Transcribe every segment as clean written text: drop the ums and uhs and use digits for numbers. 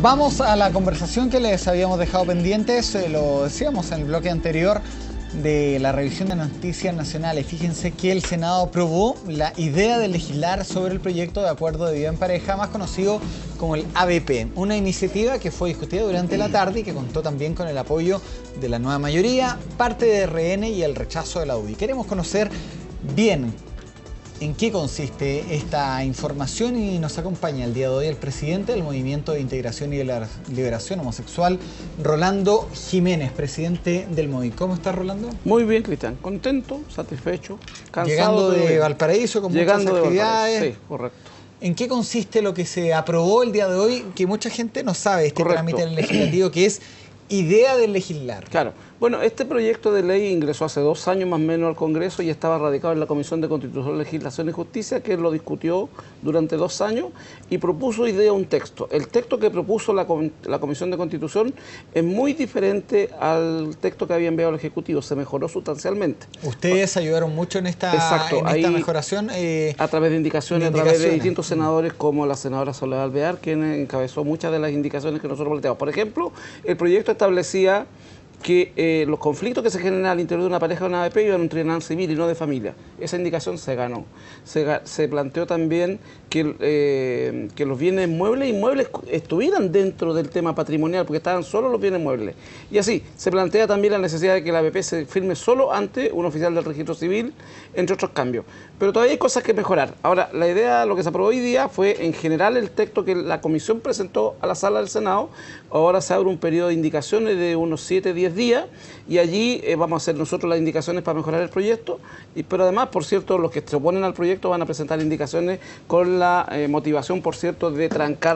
Vamos a la conversación que les habíamos dejado pendientes, lo decíamos en el bloque anterior, de la revisión de noticias nacionales. Fíjense que el Senado aprobó la idea de legislar sobre el proyecto de acuerdo de vida en pareja, más conocido como el ABP, una iniciativa que fue discutida durante la tarde y que contó también con el apoyo de la nueva mayoría, parte de RN y el rechazo de la UDI. Queremos conocer bien en qué consiste esta información y nos acompaña el día de hoy el presidente del Movimiento de Integración y Liberación Homosexual, Rolando Jiménez, presidente del MOVI. ¿Cómo estás, Rolando? Muy bien, Cristian. Contento, satisfecho, cansado. Llegando de Valparaíso con muchas actividades. Sí, correcto. ¿En qué consiste lo que se aprobó el día de hoy? Que mucha gente no sabe este trámite legislativo, que es idea de legislar. Claro. Bueno, este proyecto de ley ingresó hace 2 años más o menos al Congreso y estaba radicado en la Comisión de Constitución, Legislación y Justicia, que lo discutió durante 2 años y propuso hoy día un texto. El texto que propuso la Comisión de Constitución es muy diferente al texto que había enviado el Ejecutivo, se mejoró sustancialmente. Ustedes ayudaron mucho en esta, mejoración. A través de indicaciones, a través de distintos senadores, como la senadora Soledad Alvear, quien encabezó muchas de las indicaciones que nosotros planteamos. Por ejemplo, el proyecto establecía que los conflictos que se generan al interior de una pareja o una ABP iban a un tribunal civil y no de familia. Esa indicación se ganó. Se planteó también que los bienes muebles e inmuebles estuvieran dentro del tema patrimonial, porque estaban solo los bienes muebles. Y así, se plantea también la necesidad de que la ABP se firme solo ante un oficial del registro civil, entre otros cambios. Pero todavía hay cosas que mejorar. Ahora, la idea, lo que se aprobó hoy día fue, en general, el texto que la Comisión presentó a la sala del Senado. Ahora se abre un periodo de indicaciones de unos 7-10 días y allí vamos a hacer nosotros las indicaciones para mejorar el proyecto, pero además, por cierto, los que se oponen al proyecto van a presentar indicaciones con la motivación, por cierto, de trancar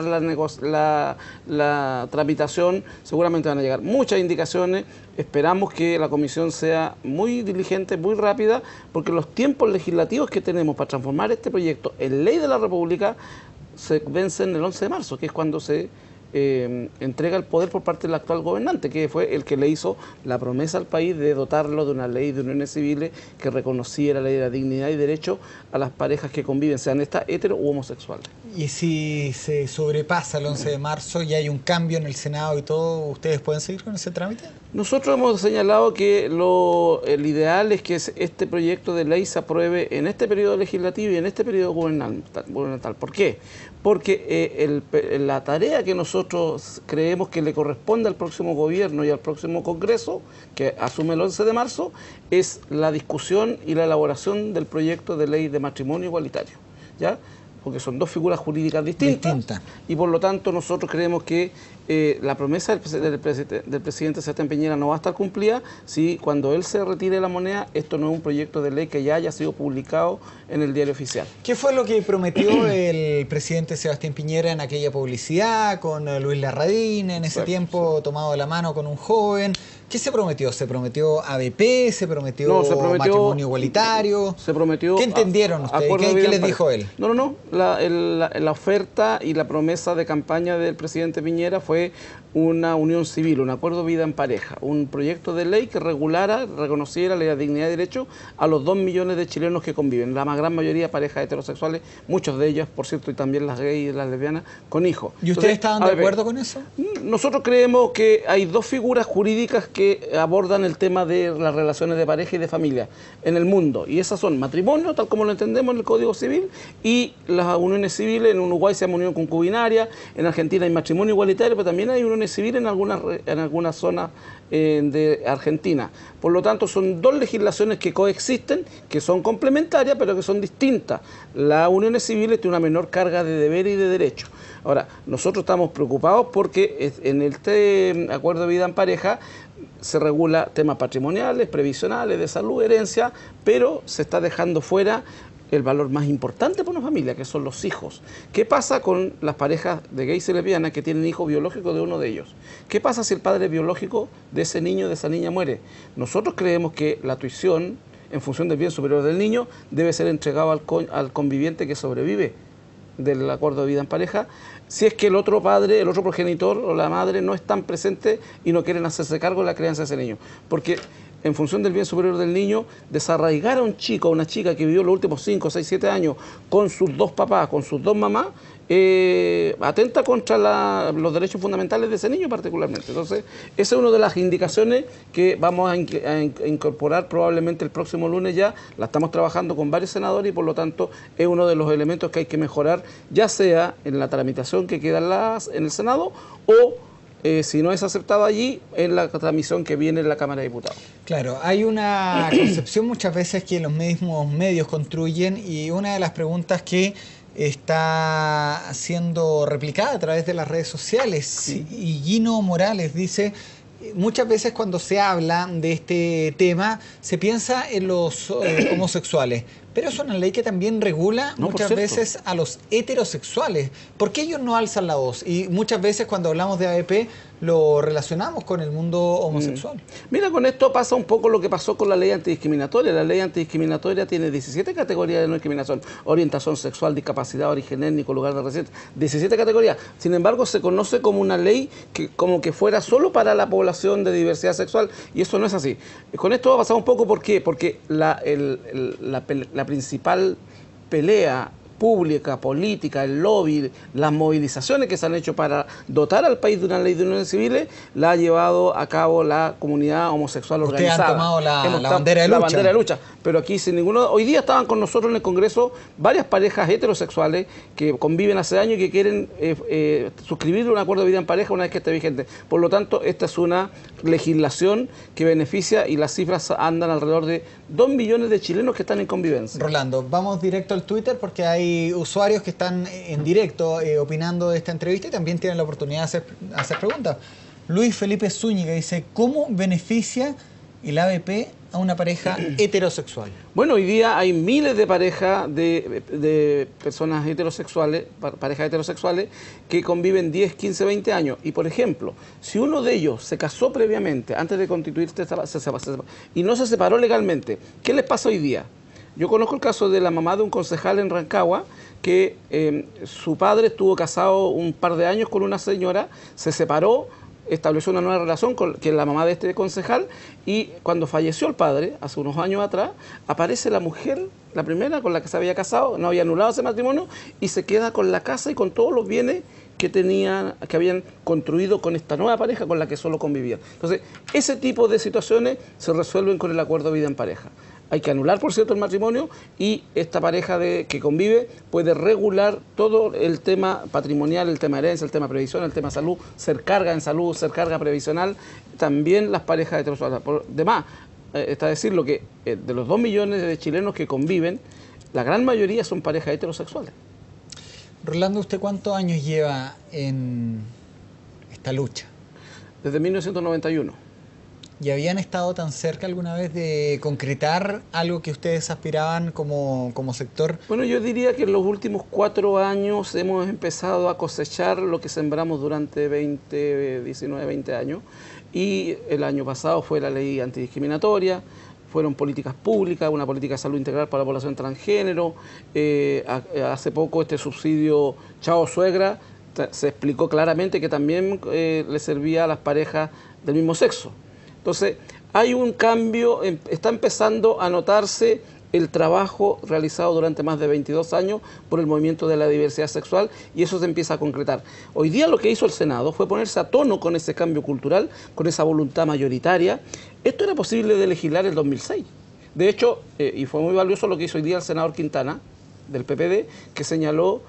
la tramitación. Seguramente van a llegar muchas indicaciones. Esperamos que la comisión sea muy diligente, muy rápida, porque los tiempos legislativos que tenemos para transformar este proyecto en ley de la República se vencen el 11 de marzo, que es cuando se entrega el poder por parte del actual gobernante, que fue el que le hizo la promesa al país de dotarlo de una ley de uniones civiles que reconociera la ley de la dignidad y derecho a las parejas que conviven, sean estas hetero u homosexuales. Y si se sobrepasa el 11 de marzo y hay un cambio en el Senado y todo, ¿ustedes pueden seguir con ese trámite? Nosotros hemos señalado que el ideal es que este proyecto de ley se apruebe en este periodo legislativo y en este periodo gubernamental. ¿Por qué? Porque la tarea que nosotros creemos que le corresponde al próximo gobierno y al próximo Congreso, que asume el 11 de marzo, es la discusión y la elaboración del proyecto de ley de matrimonio igualitario, ¿ya? Porque son dos figuras jurídicas distintas. Y por lo tanto nosotros creemos que la promesa del presidente Sebastián Piñera no va a estar cumplida si cuando él se retire de la moneda, esto no es un proyecto de ley que ya haya sido publicado en el diario oficial. ¿Qué fue lo que prometió el presidente Sebastián Piñera en aquella publicidad con Luis Larraín, en ese tiempo tomado de la mano con un joven? ¿Qué se prometió? ¿Se prometió ABP? ¿Se prometió, matrimonio igualitario? Se prometió. ¿Qué entendieron ustedes? ¿Qué les dijo él? No. La oferta y la promesa de campaña del presidente Piñera fue una unión civil, un acuerdo de vida en pareja, un proyecto de ley que reconociera la dignidad y derecho a los 2 millones de chilenos que conviven, la más gran mayoría parejas heterosexuales, muchos de ellos, por cierto, y también las gays y las lesbianas, con hijos. ¿Y ustedes estaban de acuerdo con eso? Nosotros creemos que hay 2 figuras jurídicas que abordan el tema de las relaciones de pareja y de familia en el mundo, y esas son matrimonio, tal como lo entendemos en el Código Civil, y las uniones civiles. En Uruguay se llama unión concubinaria, en Argentina hay matrimonio igualitario, pero también hay uniones civiles en algunas zonas de Argentina. Por lo tanto, son 2 legislaciones que coexisten, que son complementarias, pero que son distintas. Las uniones civiles tienen una menor carga de deberes y de derechos. Ahora, nosotros estamos preocupados porque en este acuerdo de vida en pareja se regula temas patrimoniales, previsionales, de salud, herencia, pero se está dejando fuera el valor más importante para una familia, que son los hijos. ¿Qué pasa con las parejas de gays y lesbianas que tienen hijos biológicos de uno de ellos? ¿Qué pasa si el padre biológico de ese niño, de esa niña, muere? Nosotros creemos que la tuición, en función del bien superior del niño, debe ser entregado al conviviente que sobrevive del acuerdo de vida en pareja, si es que el otro padre, el otro progenitor o la madre no están presentes y no quieren hacerse cargo de la crianza de ese niño. Porque en función del bien superior del niño, desarraigar a un chico, a una chica que vivió los últimos 5, 6, 7 años con sus dos papás, con sus dos mamás, atenta contra los derechos fundamentales de ese niño particularmente. Entonces, esa es una de las indicaciones que vamos a incorporar probablemente el próximo lunes ya. La estamos trabajando con varios senadores y por lo tanto es uno de los elementos que hay que mejorar, ya sea en la tramitación que queda en el Senado o si no es aceptado allí, en la transmisión que viene en la Cámara de Diputados. Claro, hay una concepción muchas veces que los mismos medios construyen y una de las preguntas que está siendo replicada a través de las redes sociales, sí. Y Gino Morales dice: muchas veces cuando se habla de este tema se piensa en los homosexuales, pero es una ley que también regula muchas veces a los heterosexuales. ¿Por qué ellos no alzan la voz? Y muchas veces cuando hablamos de AEP lo relacionamos con el mundo homosexual. Mira, con esto pasa un poco lo que pasó con la ley antidiscriminatoria. La ley antidiscriminatoria tiene 17 categorías de no discriminación: orientación sexual, discapacidad, origen étnico, lugar de residencia, 17 categorías. Sin embargo, se conoce como una ley que como que fuera solo para la población de diversidad sexual, y eso no es así. Con esto va a pasar un poco, ¿por qué? Porque la principal pelea pública, política, el lobby, las movilizaciones que se han hecho para dotar al país de una ley de uniones civiles, la ha llevado a cabo la comunidad homosexual organizada. Ustedes han tomado la bandera de lucha. La bandera de lucha, pero aquí sin ninguno. Hoy día estaban con nosotros en el Congreso varias parejas heterosexuales que conviven hace años y que quieren suscribir un acuerdo de vida en pareja una vez que esté vigente. Por lo tanto, esta es una legislación que beneficia, y las cifras andan alrededor de 2 millones de chilenos que están en convivencia. Rolando, vamos directo al Twitter porque hay usuarios que están en directo opinando de esta entrevista y también tienen la oportunidad de hacer preguntas. Luis Felipe Zúñiga dice: ¿cómo beneficia el ABP a una pareja heterosexual? Bueno, hoy día hay miles de parejas de personas heterosexuales, parejas heterosexuales, que conviven 10, 15, 20 años. Y, por ejemplo, si uno de ellos se casó previamente, antes de constituirse, y no se separó legalmente, ¿qué les pasa hoy día? Yo conozco el caso de la mamá de un concejal en Rancagua que su padre estuvo casado un par de años con una señora, se separó, estableció una nueva relación que es la mamá de este concejal, y cuando falleció el padre, hace unos años atrás, aparece la mujer, la primera con la que se había casado, no había anulado ese matrimonio, y se queda con la casa y con todos los bienes que habían construido con esta nueva pareja con la que solo convivían. Entonces, ese tipo de situaciones se resuelven con el acuerdo de vida en pareja. Hay que anular, por cierto, el matrimonio, y esta pareja que convive puede regular todo el tema patrimonial, el tema herencia, el tema previsión, el tema salud, ser carga en salud, ser carga previsional, también las parejas heterosexuales. Por demás, está decirlo que de los 2 millones de chilenos que conviven, la gran mayoría son parejas heterosexuales. Rolando, ¿usted cuántos años lleva en esta lucha? Desde 1991. ¿Y habían estado tan cerca alguna vez de concretar algo que ustedes aspiraban como sector? Bueno, yo diría que en los últimos 4 años hemos empezado a cosechar lo que sembramos durante 19, 20 años. Y el año pasado fue la ley antidiscriminatoria, fueron políticas públicas, una política de salud integral para la población transgénero. Hace poco este subsidio Chao Suegra se explicó claramente que también le servía a las parejas del mismo sexo. Entonces, hay un cambio, está empezando a notarse el trabajo realizado durante más de 22 años por el movimiento de la diversidad sexual, y eso se empieza a concretar. Hoy día lo que hizo el Senado fue ponerse a tono con ese cambio cultural, con esa voluntad mayoritaria. Esto era posible de legislar en el 2006. De hecho, y fue muy valioso lo que hizo hoy día el senador Quintana, del PPD, que señaló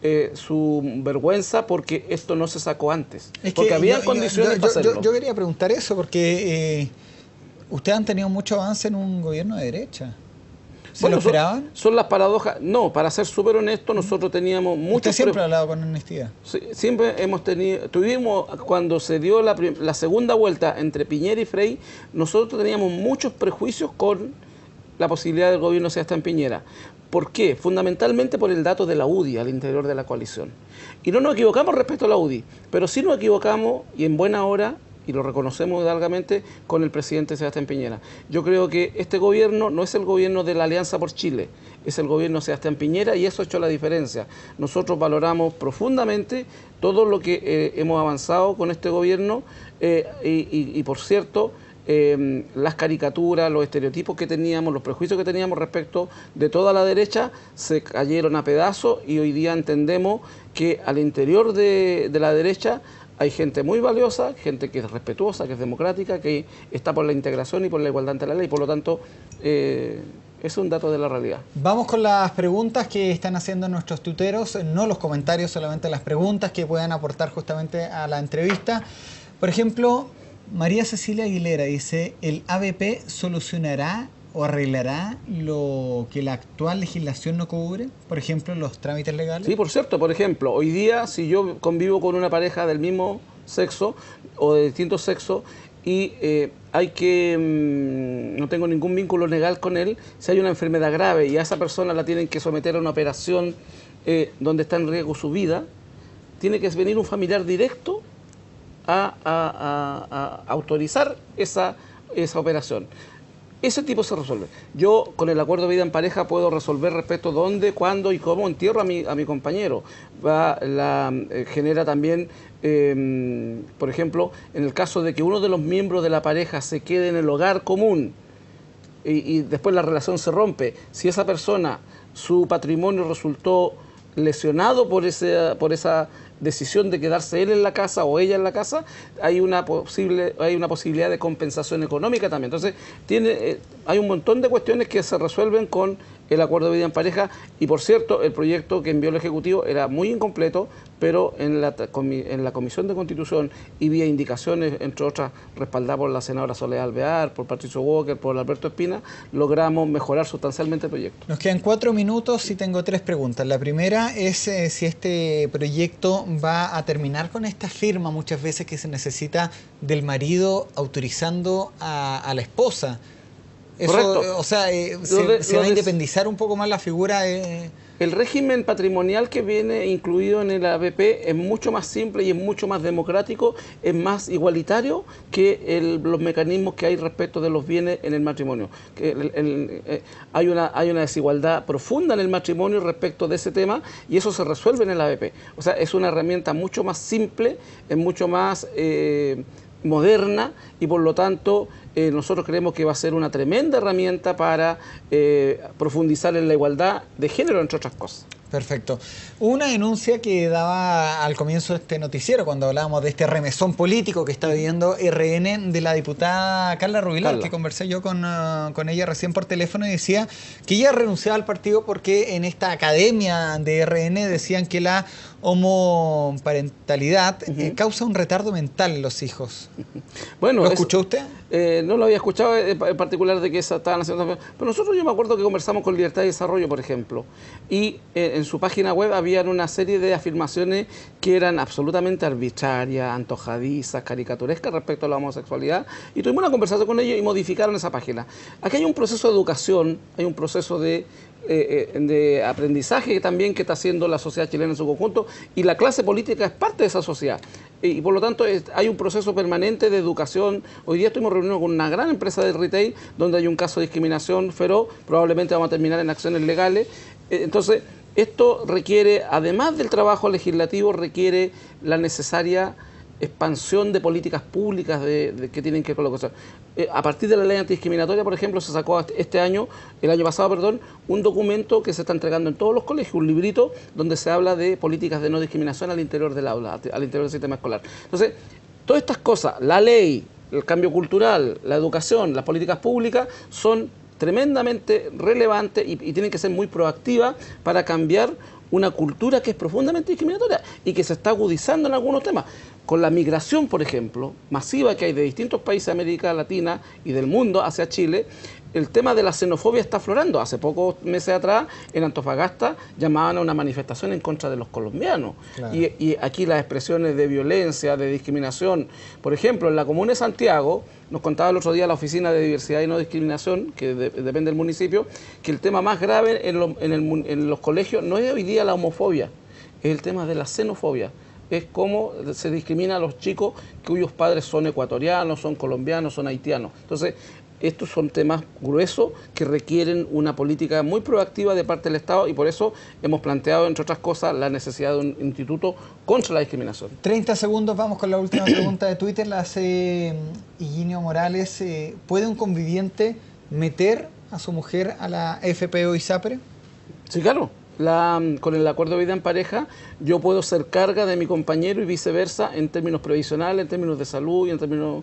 su vergüenza porque esto no se sacó antes. Porque había condiciones para hacerlo. Yo quería preguntar eso porque ustedes han tenido mucho avance en un gobierno de derecha. ¿Se lo esperaban? Son las paradojas. No, para ser súper honesto, nosotros teníamos mucho... ¿Usted siempre ha hablado con honestidad? Sí, siempre tuvimos, cuando se dio la segunda vuelta entre Piñera y Frey, nosotros teníamos muchos prejuicios con la posibilidad del gobierno de Sebastián Piñera. ¿Por qué? Fundamentalmente por el dato de la UDI al interior de la coalición. Y no nos equivocamos respecto a la UDI, pero sí nos equivocamos, y en buena hora, y lo reconocemos hidalgamente, con el presidente Sebastián Piñera. Yo creo que este gobierno no es el gobierno de la Alianza por Chile, es el gobierno de Sebastián Piñera, y eso ha hecho la diferencia. Nosotros valoramos profundamente todo lo que hemos avanzado con este gobierno, y por cierto, las caricaturas, los estereotipos que teníamos, los prejuicios que teníamos respecto de toda la derecha se cayeron a pedazos y hoy día entendemos que al interior de la derecha hay gente muy valiosa, gente que es respetuosa, que es democrática, que está por la integración y por la igualdad ante la ley. Por lo tanto, es un dato de la realidad. Vamos con las preguntas que están haciendo nuestros tuiteros, no los comentarios, solamente las preguntas que puedan aportar justamente a la entrevista. Por ejemplo, María Cecilia Aguilera dice, ¿el ABP solucionará o arreglará lo que la actual legislación no cubre? Por ejemplo, los trámites legales. Sí, por cierto, por ejemplo, hoy día si yo convivo con una pareja del mismo sexo o de distinto sexo y no tengo ningún vínculo legal con él, si hay una enfermedad grave y a esa persona la tienen que someter a una operación donde está en riesgo su vida, tiene que venir un familiar directo a autorizar esa operación. Ese tipo se resuelve. Yo, con el acuerdo de vida en pareja, puedo resolver respecto a dónde, cuándo y cómo entierro a mi compañero. Genera también, por ejemplo, en el caso de que uno de los miembros de la pareja se quede en el hogar común y después la relación se rompe, si esa persona, su patrimonio resultó lesionado por esa decisión de quedarse él en la casa o ella en la casa, hay una posibilidad de compensación económica también. Entonces, hay un montón de cuestiones que se resuelven con el acuerdo de vida en pareja y, por cierto, el proyecto que envió el Ejecutivo era muy incompleto, pero en la Comisión de Constitución y vía indicaciones, entre otras, respaldada por la senadora Soledad Alvear, por Patricio Walker, por Alberto Espina, logramos mejorar sustancialmente el proyecto. Nos quedan 4 minutos y tengo 3 preguntas. La primera es si este proyecto va a terminar con esta firma muchas veces que se necesita del marido autorizando a la esposa. Eso, correcto. O sea, se va a independizar un poco más la figura. El régimen patrimonial que viene incluido en el ABP es mucho más simple y es mucho más democrático, es más igualitario que los mecanismos que hay respecto de los bienes en el matrimonio. Hay una desigualdad profunda en el matrimonio respecto de ese tema y eso se resuelve en el ABP. O sea, es una herramienta mucho más simple, es mucho más moderna y por lo tanto nosotros creemos que va a ser una tremenda herramienta para profundizar en la igualdad de género, entre otras cosas. Perfecto. Una denuncia que daba al comienzo de este noticiero, cuando hablábamos de este remesón político que está viviendo RN, de la diputada Carla Rubilar, que conversé yo con ella recién por teléfono, y decía que ella renunciaba al partido porque en esta academia de RN decían que la homoparentalidad causa un retardo mental en los hijos. Bueno, ¿lo escuchó usted? No lo había escuchado en particular de que estaban haciendo... Pero nosotros, yo me acuerdo que conversamos con Libertad y Desarrollo, por ejemplo, y en su página web habían una serie de afirmaciones que eran absolutamente arbitrarias, antojadizas, caricaturescas respecto a la homosexualidad, y tuvimos una conversación con ellos y modificaron esa página. Aquí hay un proceso de educación, hay un proceso de aprendizaje también que está haciendo la sociedad chilena en su conjunto, y la clase política es parte de esa sociedad. Y por lo tanto hay un proceso permanente de educación. Hoy día estuvimos reunidos con una gran empresa de retail donde hay un caso de discriminación feroz, probablemente vamos a terminar en acciones legales. Entonces, esto requiere, además del trabajo legislativo, requiere la necesaria expansión de políticas públicas que tienen que ver con la cosa. A partir de la ley antidiscriminatoria, por ejemplo, se sacó el año pasado, un documento que se está entregando en todos los colegios, un librito donde se habla de políticas de no discriminación al interior del aula, al interior del sistema escolar. Entonces, todas estas cosas, la ley, el cambio cultural, la educación, las políticas públicas, son tremendamente relevantes y tienen que ser muy proactivas para cambiar una cultura que es profundamente discriminatoria y que se está agudizando en algunos temas. Con la migración, por ejemplo, masiva que hay de distintos países de América Latina y del mundo hacia Chile, el tema de la xenofobia está aflorando. Hace pocos meses atrás, en Antofagasta, llamaban a una manifestación en contra de los colombianos. Claro. Y aquí las expresiones de violencia, de discriminación. Por ejemplo, en la comuna de Santiago, nos contaba el otro día la Oficina de Diversidad y No Discriminación, que depende del municipio, que el tema más grave en los colegios no es hoy día la homofobia, es el tema de la xenofobia. Es cómo se discrimina a los chicos cuyos padres son ecuatorianos, son colombianos, son haitianos. Entonces, estos son temas gruesos que requieren una política muy proactiva de parte del Estado, y por eso hemos planteado, entre otras cosas, la necesidad de un instituto contra la discriminación. 30 segundos, vamos con la última pregunta de Twitter, la hace Higinio Morales. ¿Puede un conviviente meter a su mujer a la FP o ISAPRE? Sí, claro. Con el acuerdo de vida en pareja, yo puedo ser carga de mi compañero y viceversa en términos previsionales, en términos de salud y en términos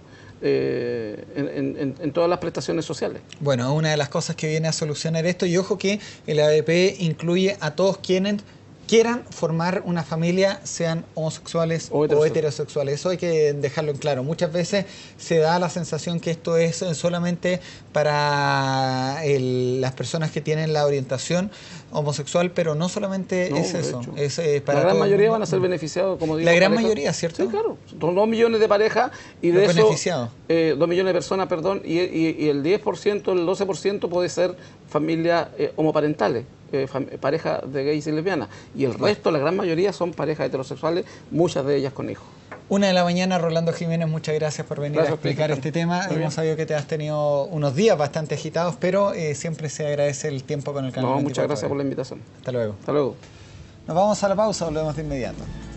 en todas las prestaciones sociales. Bueno, una de las cosas que viene a solucionar esto, y ojo que el ADP incluye a todos quienes quieran formar una familia, sean homosexuales o heterosexuales. Eso hay que dejarlo en claro. Muchas veces se da la sensación que esto es solamente para las personas que tienen la orientación homosexual, pero no solamente es eso. Es para la gran mayoría van a ser beneficiados, como digo. La gran mayoría, ¿cierto? Sí, claro. Son 2 millones de parejas y de eso 2 millones de personas, perdón, y el 10%, el 12% puede ser familias homoparentales. Parejas de gays y lesbianas, y el resto, la gran mayoría, son parejas heterosexuales, muchas de ellas con hijos. 1 de la mañana, Rolando Jiménez, muchas gracias por venir a explicar este tema. Hemos sabido que te has tenido unos días bastante agitados, pero siempre se agradece el tiempo con el canal. Muchas gracias por la invitación. Hasta luego. Hasta luego. Nos vamos a la pausa, volvemos de inmediato.